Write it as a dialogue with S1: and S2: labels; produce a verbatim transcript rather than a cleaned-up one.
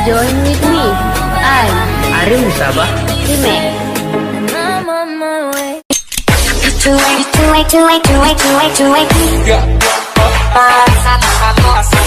S1: Join with me. I'm
S2: Ari Musabah.
S1: Wpumea.
S3: To wait, to wait, to wait, to wait, to wait, to wait.